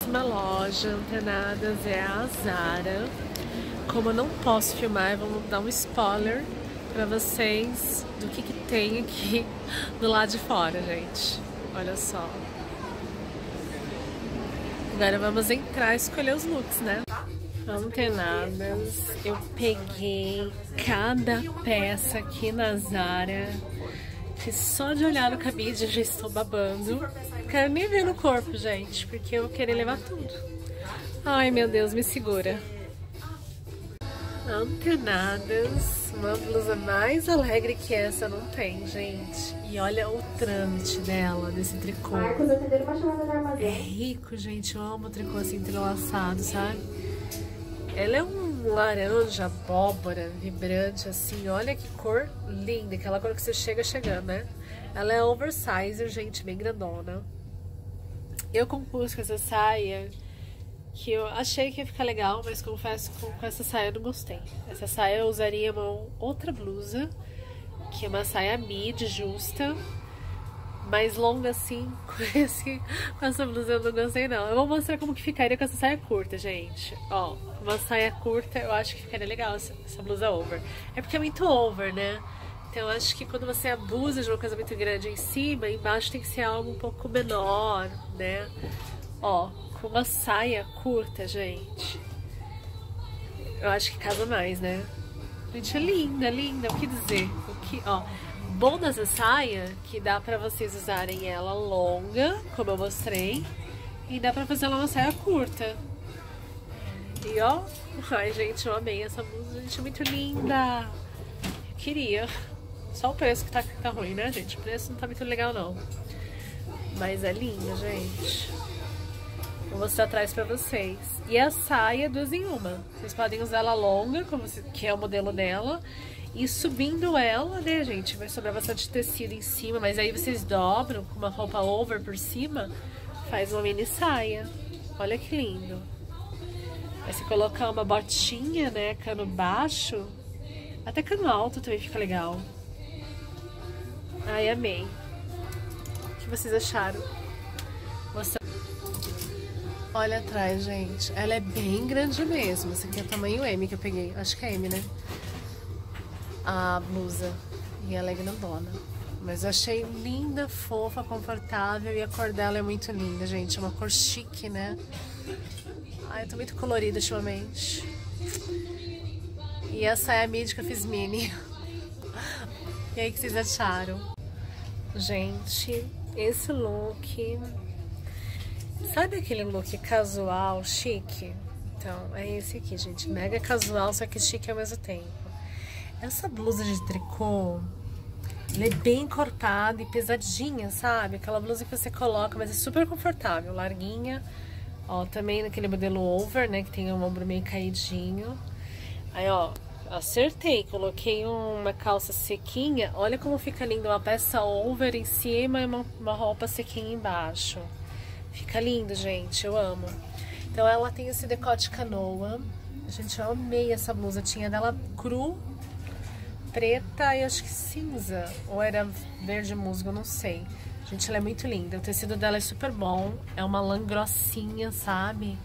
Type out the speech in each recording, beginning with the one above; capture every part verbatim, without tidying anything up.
Uma loja antenadas é a Zara. Como eu não posso filmar, vamos dar um spoiler pra vocês do que, que tem aqui do lado de fora, gente. Olha só. Agora vamos entrar e escolher os looks, né? Antenadas, eu peguei cada peça aqui na Zara. Que só de olhar no cabide já estou babando. Não quero nem ver no corpo, gente, porque eu vou querer levar tudo. Ai, meu Deus, me segura. Antenadas, uma blusa mais alegre que essa não tem, gente. E olha o trâmite dela, desse tricô. É rico, gente, eu amo o tricô assim entrelaçado, sabe? Ela é um laranja abóbora, vibrante, assim. Olha que cor linda, aquela cor que você chega chegando, né? Ela é oversizer, gente, bem grandona. Eu compus com essa saia, que eu achei que ia ficar legal, mas confesso que com essa saia eu não gostei. Essa saia eu usaria uma outra blusa, que é uma saia midi justa, mais longa assim. Com, esse, com essa blusa eu não gostei não. Eu vou mostrar como que ficaria com essa saia curta, gente. Ó, uma saia curta eu acho que ficaria legal essa, essa blusa over. É porque é muito over, né? Então eu acho que quando você abusa de uma coisa muito grande em cima, embaixo tem que ser algo um pouco menor, né? Ó, com uma saia curta, gente. Eu acho que casa mais, né? Gente, é linda, linda. O que dizer? O que, ó, bom dessa saia que dá pra vocês usarem ela longa, como eu mostrei, e dá pra fazer ela uma saia curta. E ó, ai, gente, eu amei essa blusa, gente, é muito linda. Eu queria. Só o preço que tá, que tá ruim, né, gente? O preço não tá muito legal, não. Mas é linda, gente. Vou mostrar atrás pra vocês. E a saia, duas em uma. Vocês podem usar ela longa, como se, que é o modelo dela. E subindo ela, né, gente, vai sobrar bastante tecido em cima. Mas aí vocês dobram com uma roupa over por cima. Faz uma mini saia. Olha que lindo. Aí você colocar uma botinha, né, cano baixo. Até cano alto também fica legal. Ai, amei. O que vocês acharam? Você... Olha atrás, gente. Ela é bem grande mesmo. Esse aqui é o tamanho M que eu peguei. Acho que é M, né? A blusa. E ela é grandona. Mas eu achei linda, fofa, confortável. E a cor dela é muito linda, gente. É uma cor chique, né? Ai, eu tô muito colorida ultimamente. E essa é a midi que eu fiz mini. E aí, o que vocês acharam? Gente, esse look... Sabe aquele look casual, chique? Então, é esse aqui, gente. Mega casual, só que chique ao mesmo tempo. Essa blusa de tricô, ela é bem encorpada e pesadinha, sabe? Aquela blusa que você coloca, mas é super confortável, larguinha. Ó, também naquele modelo over, né? Que tem um ombro meio caidinho. Aí, ó, acertei. Coloquei uma calça sequinha. Olha como fica lindo, uma peça over em cima e uma, uma roupa sequinha embaixo. Fica lindo, gente, eu amo. Então ela tem esse decote canoa. Gente, eu amei essa blusa. Tinha dela cru, preta e acho que cinza. Ou era verde musgo, não sei. Gente, ela é muito linda. O tecido dela é super bom. É uma lã grossinha, sabe?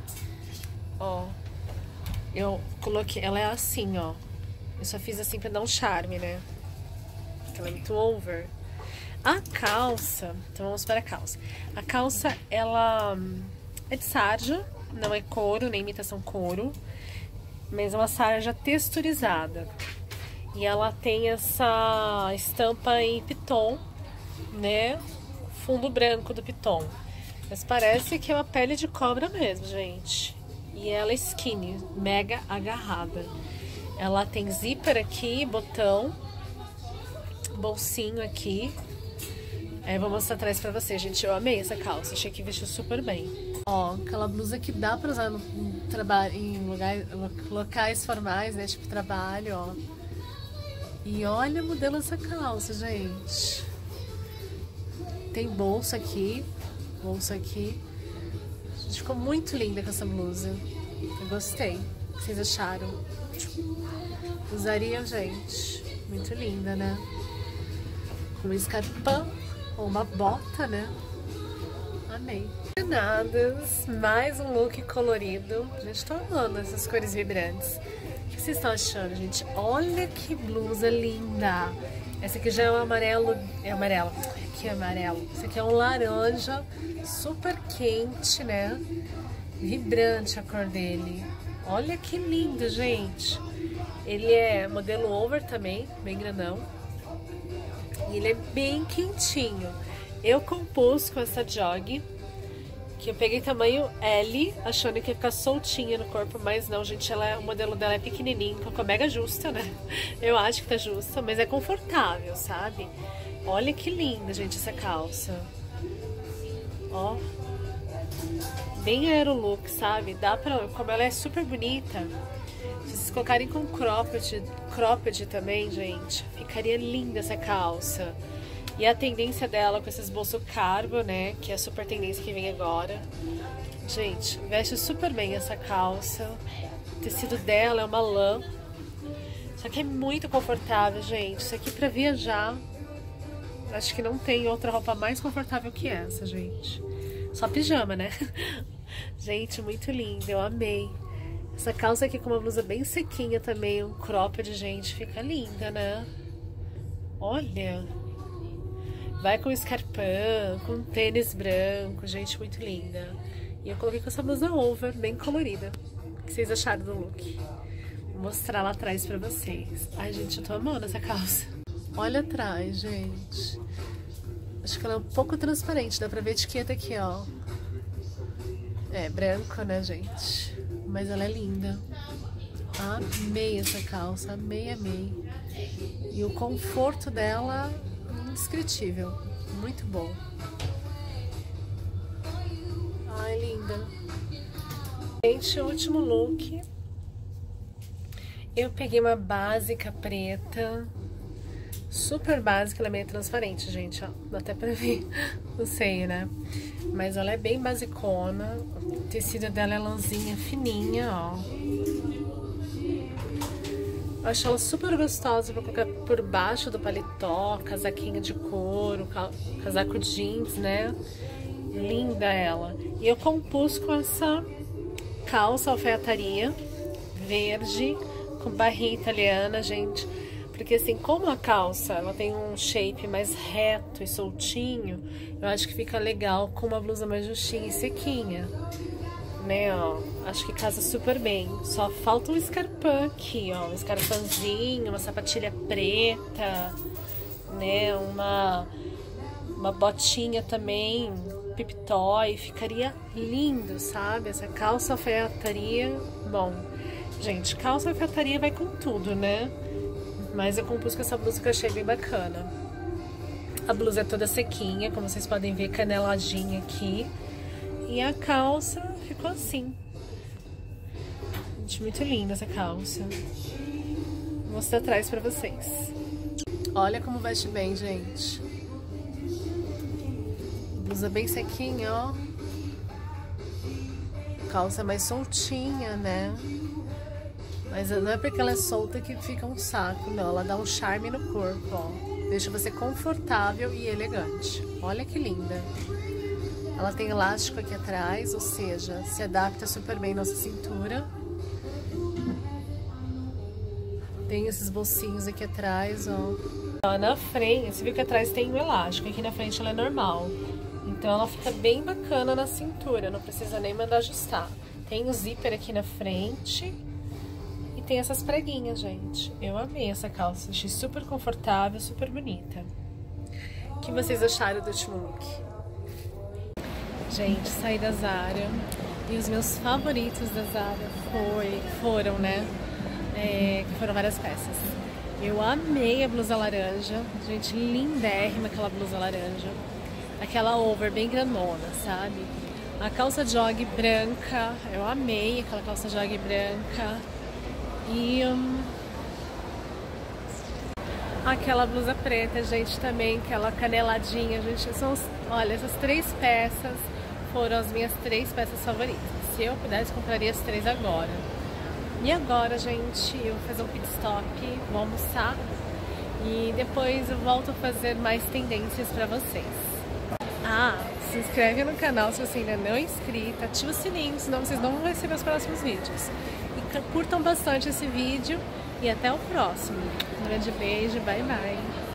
Ó. Eu coloquei... Ela é assim, ó. Eu só fiz assim pra dar um charme, né? Porque ela é muito over. A calça, então vamos para a calça. A calça, ela é de sarja, não é couro, nem imitação couro, mas é uma sarja texturizada. E ela tem essa estampa em piton, né? Fundo branco do piton. Mas parece que é uma pele de cobra mesmo, gente. E ela é skinny, mega agarrada. Ela tem zíper aqui, botão, bolsinho aqui. Aí eu vou mostrar atrás pra vocês, gente. Eu amei essa calça, achei que vestiu super bem. Ó, aquela blusa que dá pra usar no, no trabalho, em lugar, locais formais, né? Tipo trabalho, ó. E olha o modelo dessa calça, gente. Tem bolsa aqui, bolsa aqui. A gente ficou muito linda com essa blusa. Eu gostei. O que vocês acharam? Usaria, gente. Muito linda, né? Com um escarpão ou uma bota, né? Amei. apaixonadas. Mais um look colorido. Gente, tô amando essas cores vibrantes. O que vocês estão achando, gente? Olha que blusa linda. Essa aqui já é um amarelo. É amarelo. Aqui é amarelo. Esse aqui é um laranja super quente, né? Vibrante a cor dele. Olha que lindo, gente. Ele é modelo over também, bem grandão. E ele é bem quentinho. Eu compus com essa jog, que eu peguei tamanho L, achando que ia ficar soltinha no corpo, mas não, gente, ela é, o modelo dela é pequenininho, então ficou mega justa, né? Eu acho que tá justa, mas é confortável, sabe? Olha que linda, gente, essa calça. Ó. Bem aerolook, sabe? Dá pra... Como ela é super bonita, se vocês colocarem com cropped, cropped também, gente, ficaria linda essa calça. E a tendência dela com esses bolsos cargo, né? Que é a super tendência que vem agora. Gente, veste super bem essa calça. O tecido dela é uma lã. Só que é muito confortável, gente. Isso aqui pra viajar, acho que não tem outra roupa mais confortável que essa, gente. Só pijama, né? Gente, muito linda, eu amei. Essa calça aqui com uma blusa bem sequinha também, um cropped, gente, fica linda, né? Olha! Vai com escarpão, com tênis branco, gente, muito linda. E eu coloquei com essa blusa over, bem colorida. O que vocês acharam do look? Vou mostrar lá atrás pra vocês. Ai, gente, eu tô amando essa calça. Olha atrás, gente. Acho que ela é um pouco transparente, dá pra ver a etiqueta aqui, ó. É, branco, né, gente? Mas ela é linda. Amei essa calça, amei, amei. E o conforto dela, indescritível. Muito bom. Ai, linda. Gente, o último look. Eu peguei uma básica preta. Super básica, ela é meio transparente, gente, ó. Dá até pra ver o seio, né? Mas ela é bem basicona. O tecido dela é lãzinha fininha, ó. Eu acho ela super gostosa pra colocar por baixo do paletó, casaquinho de couro, casaco jeans, né? Linda ela. E eu compus com essa calça alfaiataria verde, com barrinha italiana, gente. Porque assim, como a calça ela tem um shape mais reto e soltinho, eu acho que fica legal com uma blusa mais justinha e sequinha, né, ó. Acho que casa super bem. Só falta um escarpão aqui, ó. Um escarpãozinho, uma sapatilha preta, né, uma, uma botinha também, pipitoy. Ficaria lindo, sabe? Essa calça alfaiataria, bom. Gente, calça alfaiataria vai com tudo, né? Mas eu compus com essa blusa que eu achei bem bacana. A blusa é toda sequinha, como vocês podem ver, caneladinha aqui. E a calça ficou assim. Gente, muito linda essa calça. Vou mostrar atrás pra vocês. Olha como veste bem, gente. Blusa bem sequinha, ó. Calça mais soltinha, né? Mas não é porque ela é solta que fica um saco, não. Ela dá um charme no corpo, ó. Deixa você confortável e elegante. Olha que linda. Ela tem elástico aqui atrás, ou seja, se adapta super bem à nossa cintura. Tem esses bolsinhos aqui atrás, ó. Ó, na frente, você viu que atrás tem um elástico. Aqui na frente ela é normal. Então ela fica bem bacana na cintura, não precisa nem mandar ajustar. Tem o zíper aqui na frente. Tem essas preguinhas, gente. Eu amei essa calça. Achei super confortável, super bonita. O que vocês acharam do último look? Gente, saí da Zara. E os meus favoritos da Zara foi, foram, né? É, foram várias peças. Eu amei a blusa laranja. Gente, lindérrima aquela blusa laranja. Aquela over bem grandona, sabe? A calça jog branca. Eu amei aquela calça jog branca. E hum, aquela blusa preta, gente, também, aquela caneladinha, gente, são, olha, essas três peças foram as minhas três peças favoritas. Se eu pudesse, compraria as três agora. E agora, gente, eu vou fazer um pit stop, vou almoçar e depois eu volto a fazer mais tendências pra vocês. Ah, se inscreve no canal se você ainda não é inscrito, ativa o sininho, senão vocês não vão receber os próximos vídeos. E curtam bastante esse vídeo e até o próximo. Um grande beijo, bye bye!